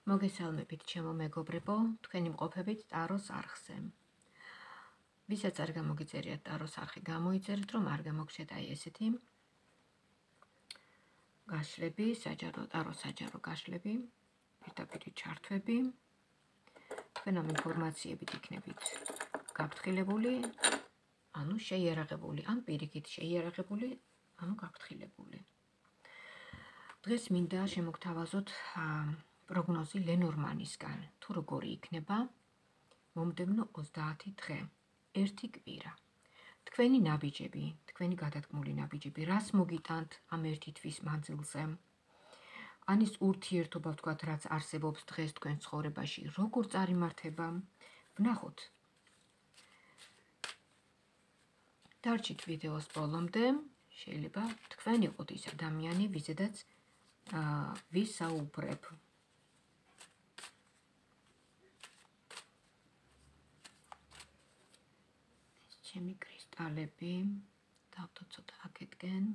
მოგესალმებით, ჩემო მეგობრებო, თქვენი მყოფებით ტაროს არხზე. ვისაც არ გამოგიწერიათ ტაროს არხი, გამოიწერეთ, რომ არ გამოგჩეთ აი ესეთი გაშლები, ტაროს საჯარო გაშლები, პირდაპირ ჩართვები. თქვენ ამ ინფორმაციებით იქნებით გაფრთხილებული, ანუ შეიარაღებული, ან პირიქით შეიარაღებული, ანუ გაფრთხილებული. დღეს მინდა შემოგთავაზოთ პროგნოზი ლენორმანისგან, თუ როგორი იქნება მომდევნო 30 დღე, ერთი კვირა. თქვენი ნაბიჯები, თქვენი გადადგმული ნაბიჯები, რას მოგიტანთ ამ ერთი თვის მანძილზე? ან ის ურთიერთობა, ვთქვათ, რაც არსებობს დღეს თქვენ ცხოვრებაში, როგორ წარიმართება? ვნახოთ. დარჩით ვიდეოს ბოლომდე, შეიძლება თქვენ იყოთ ის ადამიანი, ვიზედაც ვისაუბრებ. ჩემი კრისტალები, დავთო ცოტა აქეთკენ.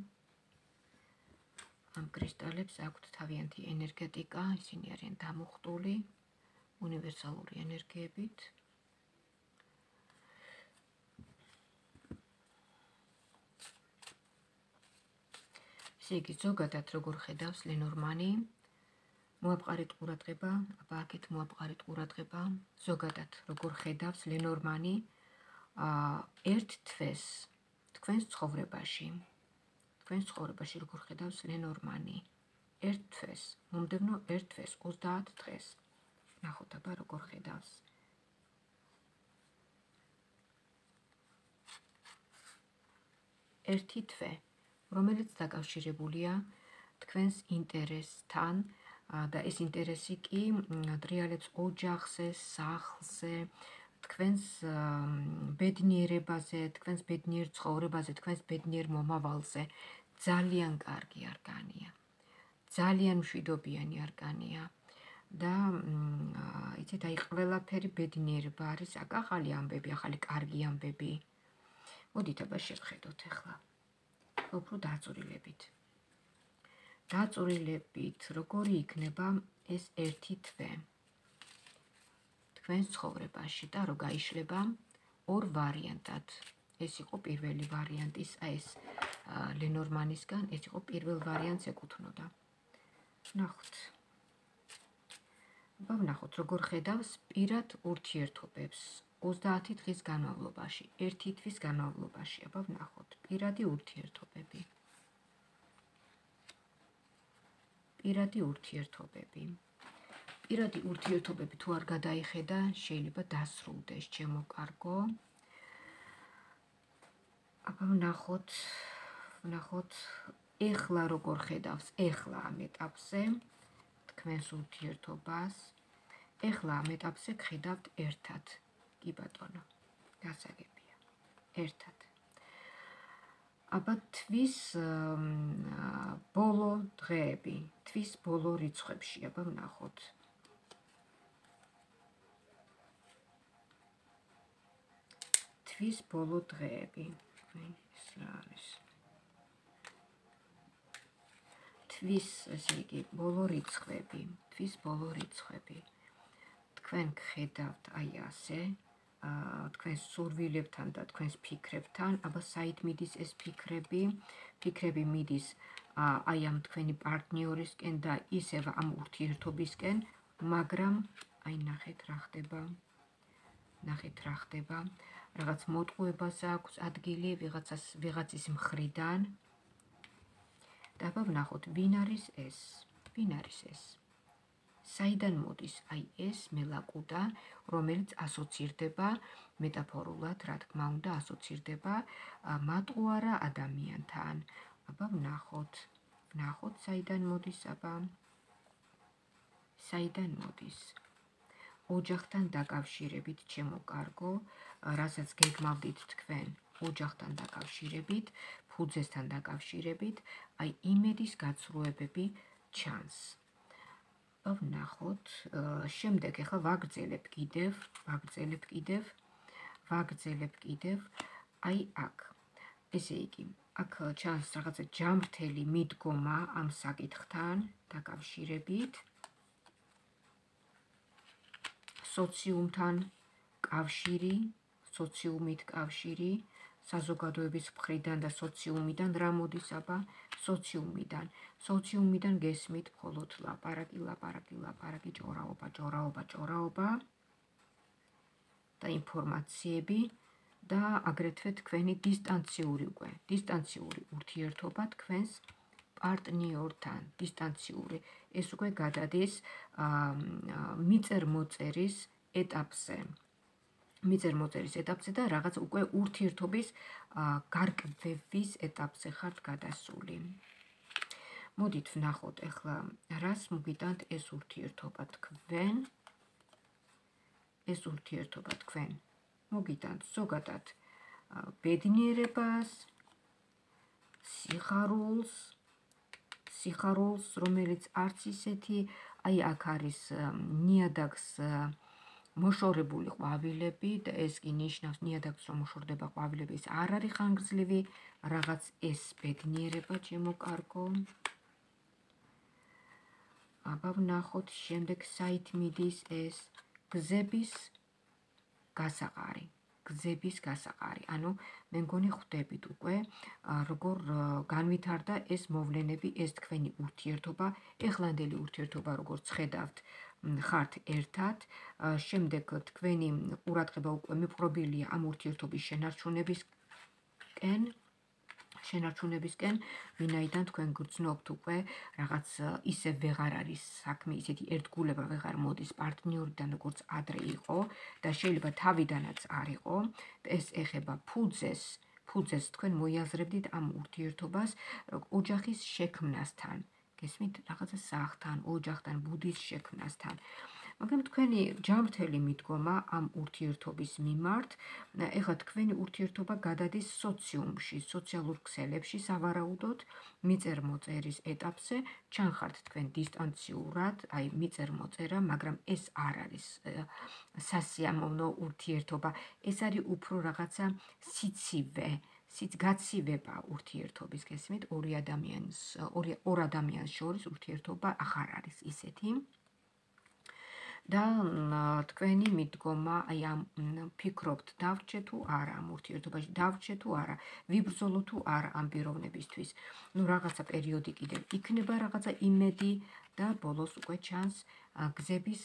ამ კრისტალებს აქვთ თავიანთი ენერგეტიკა, ისინი არიან დამუხტული, უნივერსალური ენერგიებით. ესე იგი, ზოგადად როგორ ხედავს ლენორმანი, მოაპყარეთ ყურადღება, აბა აქეთ მოაპყარეთ ყურადღება, ზოგადად როგორ ხედავს ლენორმანი ერთ თვეს თქვენს ცხოვრებაში. თქვენს ცხოვრებაში როგორ ხედავს ლენორმანი ერთ თვეს, მომდევნო ერთ თვეს, 30 დღეს. ნახოთ აბა როგორ ხედავს. ერთი თვე, რომელიც დაკავშირებულია თქვენს ინტერესთან და ეს ინტერესი კი დრიალებს ოჯახზე, სახლზე, თქვენს ბედნიერებაზე, თქვენს ბედნიერ ცხოვრებაზე, თქვენს ბედნიერ მომავალზე. ძალიან კარგი არგანია. ძალიან მშვიდობიანი არგანია. და იცით, აი ყველაფერი ბედნიერება არის, ახალი ამბები, ახალი კარგი ამბები. მოდით აბა შევხედოთ ახლა. უფრო დაწვრილებით. დაწვრილებით, როგორი იქნება ეს ერთი თვე თქვენს ცხოვრებაში და რო გაიშლება ორ ვარიანტად. ეს იყო პირველი ვარიანტი, ეს ლენორმანისგან, ეს იყო პირველ ვარიანტს ეკუთვნოდა. ნახოთ. აბა ვნახოთ, როგორ ხედავს პირად ურთიერთობებს 30 დღის განმავლობაში, ერთი თვის განმავლობაში. აბა ვნახოთ, პირადი ურთიერთობები. პირადი ურთიერთობები. პირადი ურთიერთობები თუ არ გადაიხედა, შეიძლება დასრულდეს, ჩემო კარგო. აბა ვნახოთ, ეხლა როგორ ხედავს, ეხლა ამ ეტაპზე თქვენს ურთიერთობას. ეხლა ამ ეტაპზე გხედავთ ერთად. კი ბატონო, გასაგებია. ერთად. აბა თვის ბოლო დღეები, თვის ბოლო რიცხვებში, აბა ვნახოთ. თვის ბოლო დღეები. ეს რა არის? თვის, ესე იგი, ბოლო რიცხვები, თვის ბოლო რიცხვები. თქვენ გხედავთ აი ასე, თქვენს სურვილებთან და თქვენს ფიქრებთან, აბა საით მიდის ეს ფიქრები? ფიქრები მიდის აი ამ თქვენი პარტნიორისკენ და ისევ ამ ურთიერთობისკენ, მაგრამ აი ნახეთ რა ხდება. ნახეთ რა ხდება. რაღაც მოტყუებას აქვს ადგილი ვიღაცის მხრიდან. და აბა ვნახოთ, ვინ არის ეს? ვინ არის ეს? საიდან მოდის აი ეს მელაკუდა, რომელიც ასოცირდება მეტაფორულად, რა თქმა უნდა, ასოცირდება მატყუარა ადამიანთან. აბა ვნახოთ, საიდან მოდის აბა. საიდან მოდის? ოჯახთან დაკავშირებით, ჩემო კარგო, რასაც გეგმავდით თქვენ, ოჯახთან დაკავშირებით, ფუძესთან დაკავშირებით, აი იმედის გაცრუებები ჩანს. ვნახოთ, შემდეგ ახლა ვაგრძელებ კიდევ, აი აქ. ესე იგი, აქ ჩანს რაღაცა ჯამრთელი მიდგომა ამ საკითხთან დაკავშირებით. სოციუმთან კავშირი, სოციუმით კავშირი, საზოგადოების მხრიდან და სოციუმიდან რა მოდის აბა? სოციუმიდან. სოციუმიდან გესმით მხოლოდ ლაპარაკი, ჭორაობა და ინფორმაციები და აგრეთვე თქვენი დისტანციური ურთიერთობა თქვენს პარტნიორთან, დისტანციური. ეს უკვე გადადის მიწერ-მოწერის ეტაპზე და რაღაც უკვე ურთიერთობის გარკვევის ეტაპზე ხართ გადასული. მოდით ვნახოთ ახლა რას მოგიტანთ ეს ურთიერთობა თქვენ. მოგიტანთ ზოგადად ბედნიერებას, სიხარულს, რომელიც არც ისეთი, აი აქ არის ნიადაგს მოშორებული ყვავილები და ეს კი ნიშნავს ნიადაგს რომ მოშორდება ყვავილები, ეს არ არის ხანგრძლივი რაღაც ეს ბედნიერება ჩემო კარგო. აბა ვნახოთ შემდეგ საით მიდის ეს გზების გასაყარი. ანუ მე მგონი ხვდებით უკვე როგორ განვითარდა ეს მოვლენები, ეს თქვენი ურთიერთობა, ეხლანდელი ურთიერთობა როგორც ხედავთ ხართ ერთად, შემდეგ თქვენი ყურადღება უკვე მიპყრობილია ამ ურთიერთობის შენარჩუნებისკენ, ვინაიდან თქვენ გრძნობთ უკვე რაღაც ისე ვეღარ არის საქმე, ისეთი ერთგულება ვეღარ მოდის პარტნიორიდან როგორც ადრე იყო და შეიძლება თავიდანაც არ იყო. ეს ეხება ფუძეს თქვენ მოიაზრებდით ამ ურთიერთობას ოჯახის შექმნასთან. გესმით, რაღაცა სახლთან, ოჯახთან, ბუდის შექმნასთან. მაგრამ თქვენი ჯანმრთელი მიდგომა ამ ურთიერთობის მიმართ, ეხლა თქვენი ურთიერთობა გადადის სოციუმში, სოციალურ ქსელებში სავარაუდოდ, მიწერ-მოწერის ეტაპზე, ჩანხართ თქვენ დისტანციურად, აი მიწერ-მოწერა, მაგრამ ეს არ არის სასიამოვნო ურთიერთობა, ეს არის უფრო რაღაცა გაცივება ურთიერთობის, გესმით, ორ ადამიანს შორის ურთიერთობა ახარ არის ისეთი. და თქვენი მიდგომა, აი ამ ფიქრობთ დავრჩე თუ არა ამ ურთიერთობაში, დავრჩე თუ არა, ვიბრძოლო თუ არა ამ პიროვნებისთვის. ნუ რაღაცა პერიოდი კიდევ იქნება რაღაცა იმედი და ბოლოს უკვე ჩანს გზების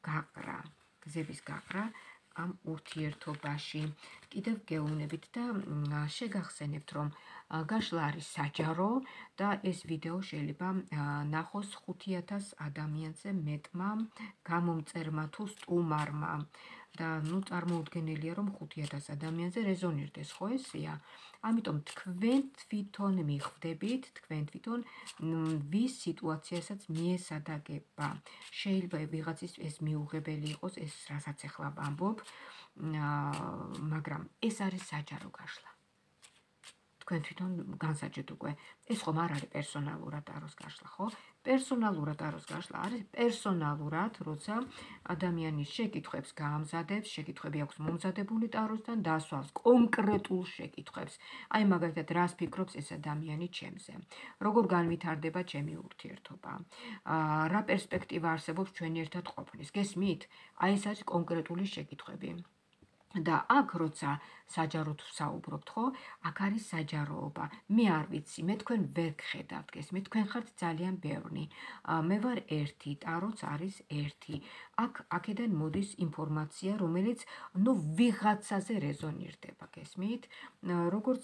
გაყრა ამ ურთიერთობაში. კიდევ გეუბნებით და შეგახსენებთ, რომ გაშლა არის საჯარო და ეს ვიდეო შეიძლება ნახოს 5000 ადამიანზე მეტმა გამომწერმა თუ სტუმარმა და ნუ წარმოუდგენელია რომ 5000 ადამიანზე რეზონირდეს, ხო ესეა? ამიტომ თქვენ თვითონ მიხვდებით, თქვენ თვითონ ვის სიტუაციასაც მიესადაგება. შეიძლება ვიღაცის ეს მიუღებელი იყოს, ეს რასაც ახლა ვამბობ, მაგრამ ეს არის საჯარო გაშლა. თქვენ თვითონ განსაჯეთ უკვე, ეს ხომ არ არის პერსონალურად აროს გაშლა, ხო? პერსონალურად აროს გაშლა არის პერსონალურად, როცა ადამიანის შეკითხვებს გაამზადებს, შეკითხვები აქვს მომზადებული ტაროსთან, დასვავს კონკრეტულ შეკითხვებს. აი მაგალითად, რას ფიქრობს ეს ადამიანი ჩემზე? როგორ განვითარდება ჩემი ურთიერთობა? რა პერსპექტივა არსებობს ჩვენი ერთად ყოფნის? გესმით? აი ეს არის კონკრეტული შეკითხვები. და აქ როცა საჯაროდ ვსაუბრობთ, ხო? აქ არის საჯაროობა. მე არ ვიცი, მე თქვენ ვერ გხედავთ, გესმით? თქვენ ხართ ძალიან ბევრი. მე ვარ ერთი, ტაროც არის ერთი. აქედან მოდის ინფორმაცია, რომელიც ვიღაცაზე რეზონირდება, გესმით? როგორც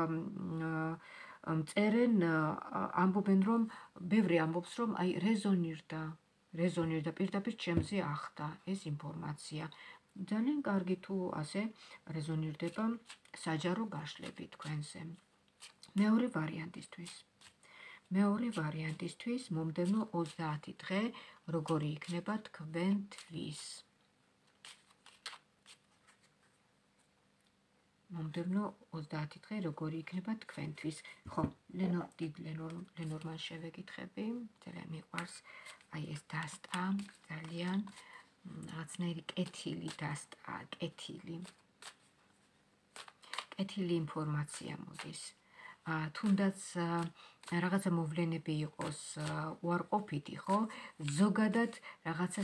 წერენ, ამბობენ, რომ ბევრი ამბობს, რომ აი რეზონირდა პირდაპირ ჩემზე ახდა ეს ინფორმაცია. ძალიან კარგი თუ ასე რეზონირდება საჯარო გაშლები თქვენზე. მეორე ვარიანტისთვის მომდევნო 30 დღე როგორი იქნება თქვენთვის. ხო, ლენორმან შევეკითხები, ძალიან მიყვარს აი ეს დასტა, ძალიან რაღაცნაირი კეთილი დასტა, კეთილი ინფორმაცია მოდის. თუნდაც რაღაცა მოვლენები იყოს უარყოფითი, ხო? ზოგადად რაღაცა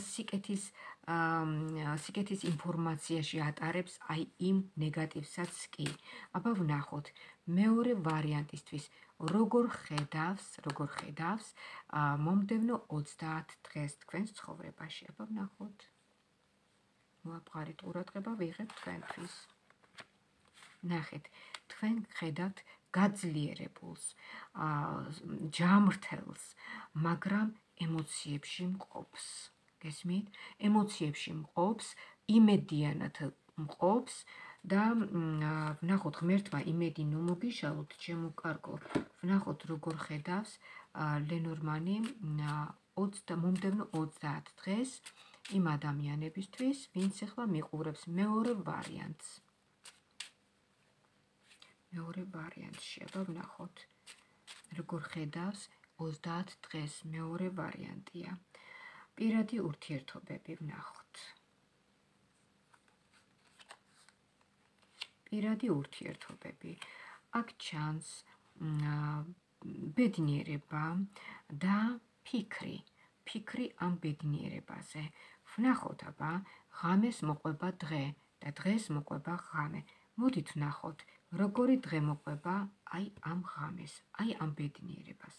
სიკეთის ინფორმაციაში ატარებს აი იმ ნეგატივსაც კი. აბა ვნახოთ მეორე ვარიანტისთვის როგორ ხედავს მომდევნო 30 დღეს თქვენს ცხოვრებაში. აბა ვნახოთ. მოაპყარით ყურადღება ვიღებთ თქვენთვის. ნახეთ, თქვენ ხედავთ გაძლიერებულს, ჯამრთელს, მაგრამ ემოციებში მყოფს. გესმით? ემოციებში მყოფს, იმედიანად მყოფს და ვნახოთ ღმერთმა იმედი ნომოგიშალოთ, ჩემო კარგო. ვნახოთ როგორ ხედავს ლენორმანი მომდევნო 30 დღეს იმ ადამიანებისთვის, ვინც ახლა მიყურებს მეორე ვარიანტს. მეორე ვარიანტში, აბა ვნახოთ, როგორ ხედავს 30 დღეს მეორე ვარიანტია. პირადი ურთიერთობები ვნახოთ. პირადი ურთიერთობები. აქ ჩანს ბედნიერება და ფიქრი ამ ბედნიერებაზე. ვნახოთ აბა, ღამეს მოყვება დღე და დღეს მოყვება ღამე. მოდით ვნახოთ, როგორი დღე მოყვება აი ამ ღამეს, აი ამ ბედნიერებას.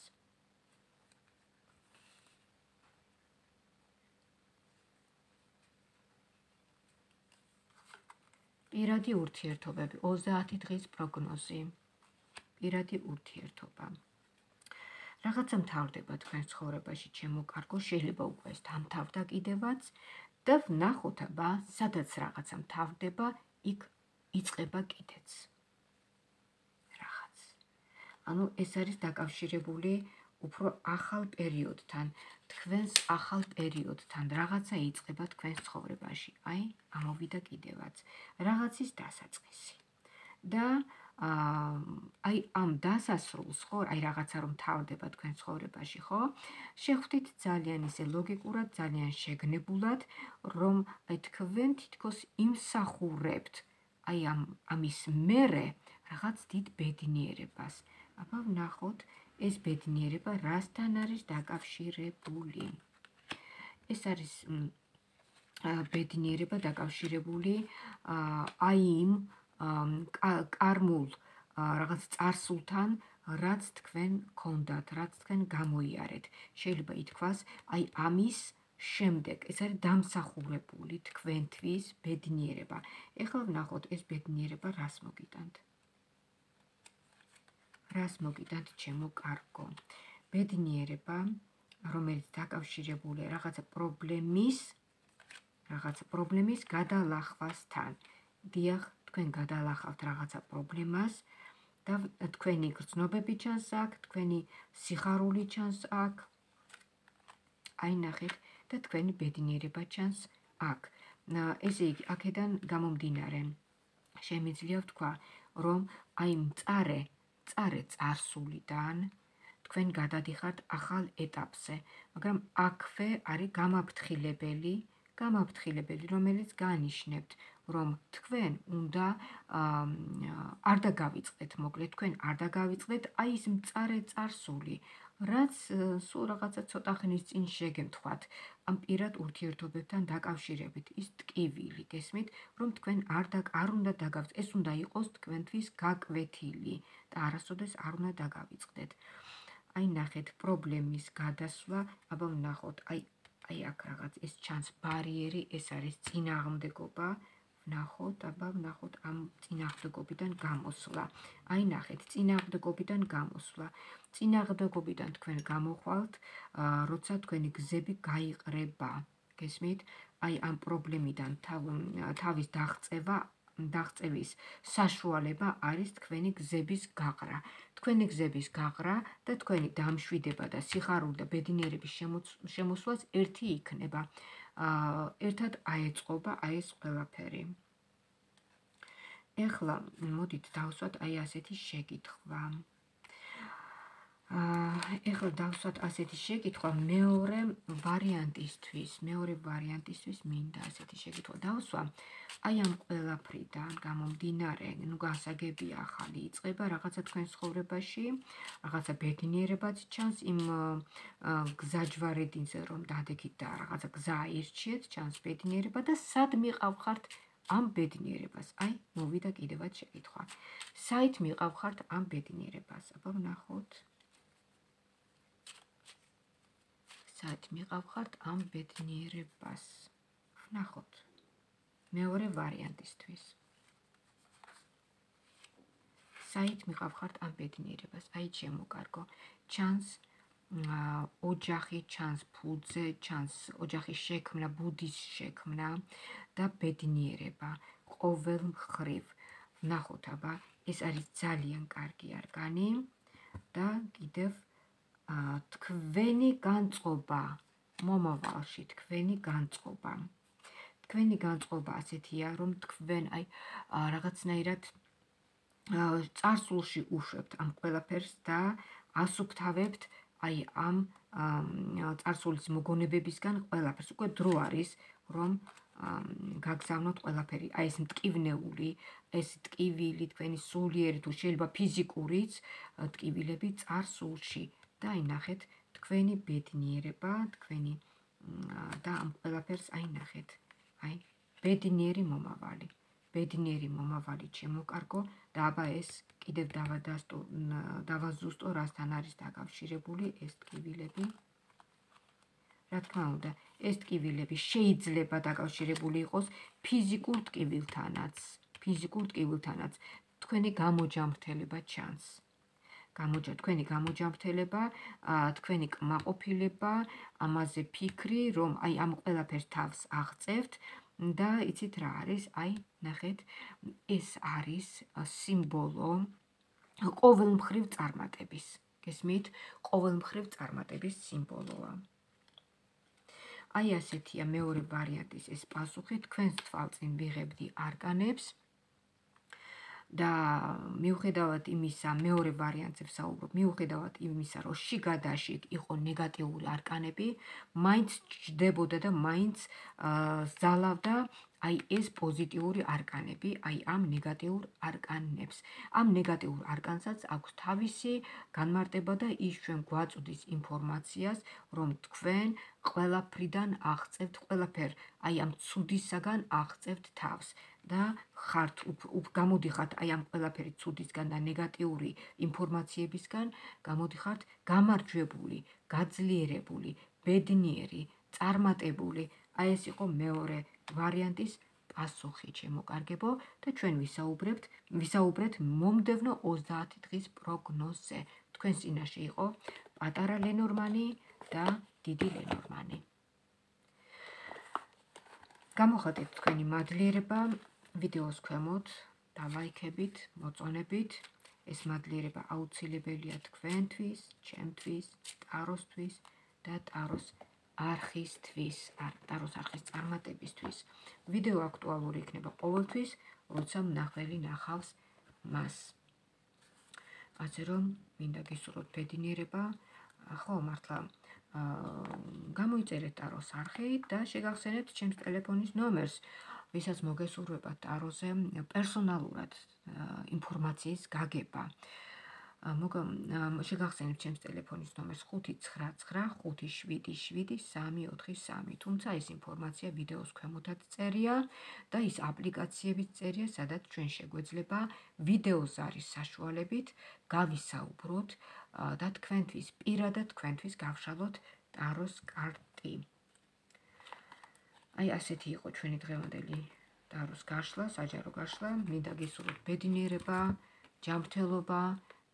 პირადი ურთიერთობები, 30 დღის პროგნოზი. პირადი ურთიერთობა. რაღაცა მთავრდება თქვენ ცხოვრებაში, ჩემო კარგო, შეიძლება უკვე ეს დამთავრდა კიდევაც და ვნახოთ აბა, სადაც რაღაცა მთავრდება, იქ იწყება კიდეც. რაღაც. ანუ ეს არის დაკავშირებული უფრო ახალ პერიოდთან, თქვენს ახალ პერიოდთან, რაღაცა იწყება თქვენს ცხოვრებაში. აი, ამოვიდა კიდევაც. რაღაცის დასაწყისი. და აი ამ დასასრულს, ხო, აი რაღაცა რომ თავდება თქვენ ცხოვრებაში, ხო? შეხვდით ძალიან ისე ლოგიკურად, ძალიან შეგნებულად, რომ აი თქვენ თითქოს იმსახურებთ აი ამის მერე რაღაც დიდ ბედნიერებას. აბა ვნახოთ, ეს ბედნიერება რასთან არის დაკავშირებული. ეს არის ბედნიერება დაკავშირებული აი იმ კარმულ რაღაც წარსულთან, რაც თქვენ გქონდათ, რაც თქვენ გამოიარეთ. შეიძლება ითქვას, აი ამის შემდეგ ეს არის დამსახურებული თქვენთვის ბედნიერება. ეხლა ვნახოთ, ეს ბედნიერება რას მოგიტანთ. რას მოგიტანთ, ჩემო კარგო. ბედნიერება, რომელიც დაკავშირებულია რაღაცა პრობლემის გადალახვასთან. დიახ, თქვენ გადალახავთ რაღაცა პრობლემას და თქვენი გრძნობები ჩანს აქ, თქვენი სიხარული ჩანს აქ. აი ნახეთ და თქვენი ბედნიერება ჩანს აქ. ესე იგი, აქედან გამომდინარე, შემიძლია ვთქვა, რომ აი მწარე წარსულიდან თქვენ გადადიხართ ახალ ეტაპზე, მაგრამ აქვე არის გამაფრთხილებელი, რომელიც გაანიშნებთ, რომ თქვენ უნდა არ დაგავიწყდეთ, მოკლედ თქვენ არ დაგავიწყდეთ აი ის მწარე წარსული, რაც სულ რაღაცა ცოტა ხნის წინ შეგემთხვათ ამ პირად ურთიერთობებთან დაკავშირებით, ის ტკივილი, გესმით, რომ თქვენ არ უნდა დაგავიწყდეთ, ეს უნდა იყოს თქვენთვის გაკვეთილი და არასოდეს არ უნდა დაგავიწყდეთ. აი ნახეთ, პრობლემის გადასვლა, აბა ვნახოთ, აი აქ რაღაც ეს ჩანს ბარიერი, ეს არის წინააღმდეგობა. ვნახოთ ამ წინააღმდეგობიდან გამოსვლა. აი ნახეთ, წინააღმდეგობიდან გამოსვლა. წინააღმდეგობიდან თქვენ გამოხვალთ, როცა თქვენი გზები გაიყრება. გესმით? აი ამ პრობლემიდან თავის დაღწევის საშუალება არის თქვენი გზების გაყრა. თქვენი გზების გაყრა და თქვენი დამშვიდება და სიხარული და ბედნიერების შემოსვლაც ერთი იქნება. ერთად აეწყობა აი ეს ყველაფერი. ეხლა მოდით დავსვათ აი ასეთი შეკითხვა. ეხლა დავსვათ ასეთი შეკითხვა მეორე ვარიანტისთვის მინდა ასეთი შეკითხვა დავსვა. აი ამ ყველაფრიდან გამომდინარე, ნუ გასაგებია ახალი იწყება რაღაცა თქვენ ცხოვრებაში, რაღაცა ბედნიერებაც ჩანს იმ გზაჯვარედინზე რომ დადექით და რაღაცა გზა აირჩიეთ, ჩანს ბედნიერება და სად მიყავხართ ამ ბედნიერებას? აი, მოვიდა კიდევაც შეკითხვა. საით მიყავხართ ამ ბედნიერებას? აბა ვნახოთ. საით მიყავხართ ამ ბედნიერებას? ვნახოთ. მეორე ვარიანტისთვის. საით მიყავხართ ამ ბედნიერებას? აი, შემოკარგო. ჩანს ოჯახი, ჩანს ფუძე, ჩანს ოჯახის შექმნა, ბუდის შექმნა და ბედნიერება ყოველ მხრივ. ვნახოთ, აბა, ეს არის ძალიან კარგი არგანი და კიდევ თქვენი განწყობა მომავალში, თქვენი განწყობა. თქვენი განწყობა ასეთია, რომ თქვენ აი რაღაცნაირად წარსულში უშვებთ ამ ყველაფერს და ასუფთავებთ აი ამ წარსულის მოგონებებისგან ყველაფერს. უკვე დრო არის, რომ გაგზავნოთ ყველაფერი. აი ეს მტკივნეული, ეს ტკივილი, თქვენი სულიერი თუ შეიძლება ფიზიკურიც ტკივილები წარსულში. და აი ნახეთ, თქვენი ბედნიერება, თქვენი და ამ ყველაფერს აი ნახეთ. აი, ბედნიერი მომავალი. ბედნიერი მომავალი შემოკარგო და აბა ეს კიდევ დავაზუსტო, რასთან არის დაკავშირებული ეს ტკივილები. რა თქმა უნდა, ეს ტკივილები შეიძლება დაკავშირებული იყოს ფიზიკურ ტკივილთანაც. თქვენი გამოჯამრთელება ჩანს. თქვენი გამოჯამრთელება, თქვენი კმაყოფილება, ამაზე ფიქრი, რომ აი ამ ყველაფერს თავს აღწევთ და იცით რა არის? აი, ნახეთ, ეს არის სიმბოლო ყოველმხრივ წარმატების. გესმით? ყოველმხრივ წარმატების სიმბოლოა. აი ასეთია მეორე ვარიანტის ეს პასუხი. თქვენს თვალწინ ვიღებდი არკანებს და მიუხედავად იმისა, მეორე ვარიანტზე ვსაუბრობ, მიუხედავად იმისა, რომ შიგადაშიგ იყო ნეგატიური არკანები, მაინც ჯდებოდა და მაინც ზალავდა აი ეს პოზიტიური არკანები, აი ამ ნეგატიურ არკანებს. ამ ნეგატიურ არკანსაც აქვს თავისი განმარტება და ის ჩვენ გვაწვდის ინფორმაციას, რომ თქვენ ყველაფრიდან აღწევთ ყველაფერ, აი ამ ცუდისაგან აღწევთ თავს და ხართ გამოდიხართ აი ამ ყველაფერი ცუდისგან და ნეგატიური ინფორმაციებისგან, გამოდიხართ გამარჯვებული, გაძლიერებული, ბედნიერი, წარმატებული. აი ეს იყო მეორე ვარიანტის პასუხი, შემოკარგებო, და ჩვენ ვისაუბრეთ მომდევნო 30 დღის პროგნოზზე. თქვენ წინაშე იყო პატარა ლენორმანი და დიდი ლენორმანი. გამოხატეთ თქვენი მადლიერება ვიდეოს ქვემოთ, დალაიქებით, მოწონებით. ეს მადლიერება აუცილებელია თქვენთვის, ჩემთვის, ტაროსთვის და ტაროს არხისთვის, ტაროს არხის წარმატებისთვის. ვიდეო აქტუალური იქნება ყოველთვის, როცა მნახველი ნახავს მას. ასე რომ, მინდა გისურვოთ ბედნიერება, ხო, მართლა გამოიწერეთ ტაროს არხი და შეგახსენებთ ჩემს ტელეფონის ნომერს, ვისაც მოგესურვებათ ტაროზე პერსონალურად ინფორმაციის გაგება. შეგახსენებთ ჩემს ტელეფონის ნომერს 599577343, თუმცა ეს ინფორმაცია ვიდეოს ქვემოთაც წერია და ის აპლიკაციების წერია, სადაც ჩვენ შეგვეძლება ვიდეოზარის საშუალებით გავისაუბროთ და თქვენთვის პირადად თქვენთვის გავშალოთ ტაროს კარტი. აი ასეთი იყო ჩვენი დღევანდელი ტაროს გაშლა, საჯარო გაშლა. მინდა გისურვოთ ბედნიერება, ჯანმრთელობა,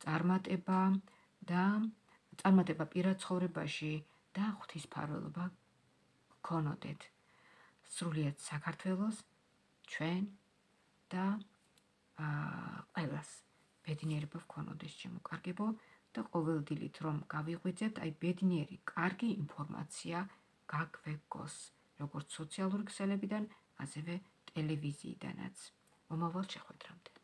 წარმატება პირად ცხოვრებაში და ღვთისმფარველობა გქონოდეთ. სრულიად საქართველოს, ჩვენ და ყველას ბედნიერება გქონოდეს, შემოკარგებო, და ყოველდილით რომ გავიღვიძებთ, აი ბედნიერი, კარგი ინფორმაცია გაგვეგოს, როგორც სოციალური ქსელებიდან, ასევე ტელევიზიიდანაც. მომავალ შეხვედრამდე.